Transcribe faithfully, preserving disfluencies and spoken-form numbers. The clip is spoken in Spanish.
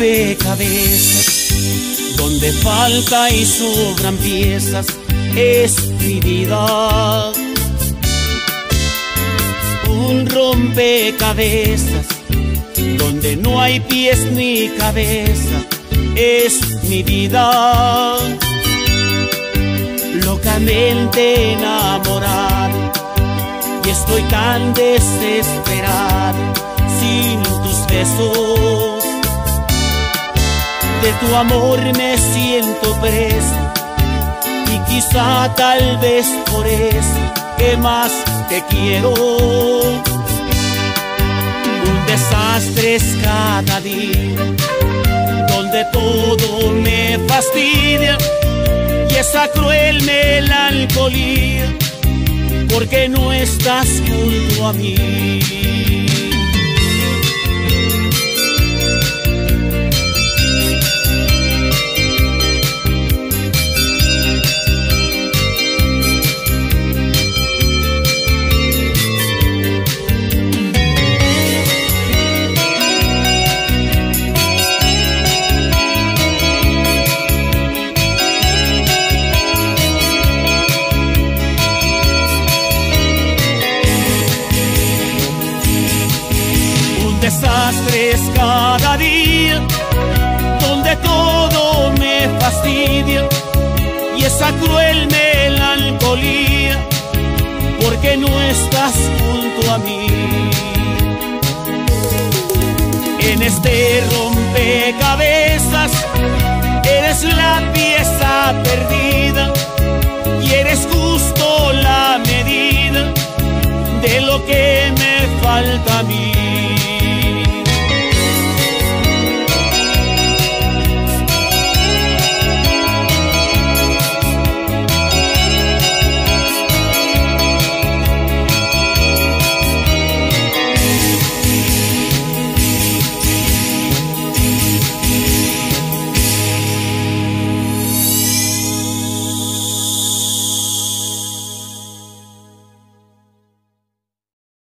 rompecabezas, donde falta y sobran piezas, es mi vida. Un rompecabezas, donde no hay pies ni cabeza, es mi vida. Locamente enamorado, y estoy tan desesperado sin tus besos. De tu amor me siento preso, y quizá tal vez por eso que más te quiero. Un desastre es cada día, donde todo me fastidia, y esa cruel melancolía, porque no estás junto a mí. Desastres cada día, donde todo me fastidia, y esa cruel melancolía, porque no estás junto a mí. En este rompecabezas eres la pieza perdida,